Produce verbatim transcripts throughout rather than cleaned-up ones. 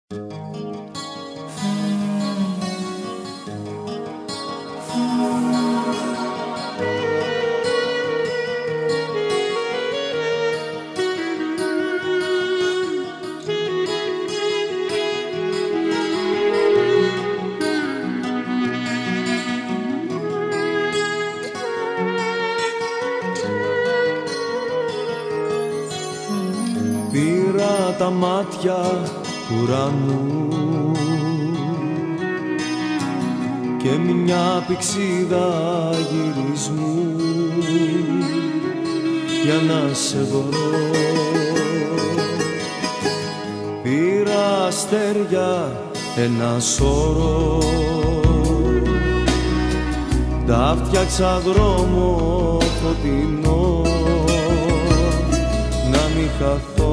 Πήρα τα μάτια ουρανού και μια πηξίδα γυρισμού για να σε βρω. Πήρα αστέρια ένα σώρο, τα φτιάξα δρόμο φωτεινό να μη χαθώ.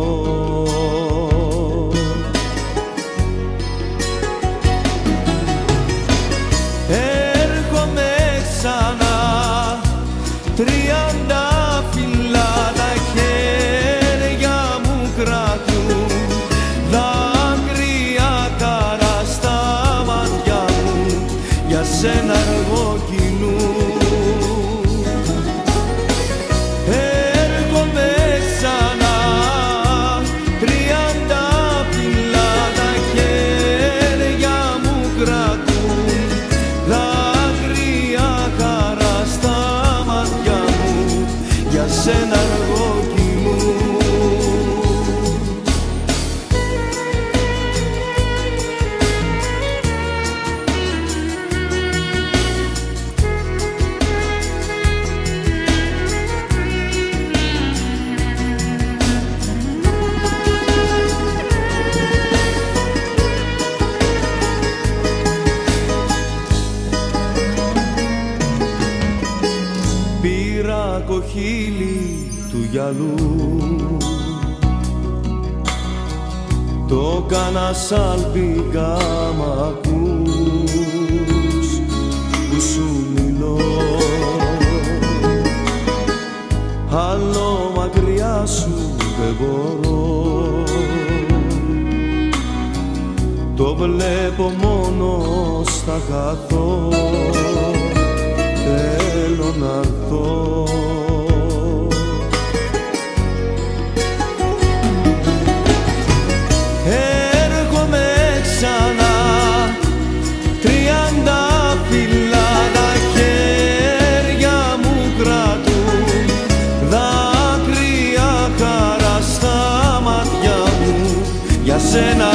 Έρχομαι ξανά, τριάντα φυλά τα χέρια μου κρατούν, δάκρυα καρά στα μάτια μου για σένα αργοκοινούν. Σένα αργοκοινούν. Πήρα κοχύλι του γυαλού, το κάνα σαλπικά μ' ακούς που σου μιλώ. Άλλο μακριά σου δεν μπορώ, το βλέπω μόνο στα καθώ, θέλω να έρθω. Έρχομαι ξανά, τριάντα φυλά τα χέρια μου κρατούν, δάκρυα χαρά στα μάτια μου για σένα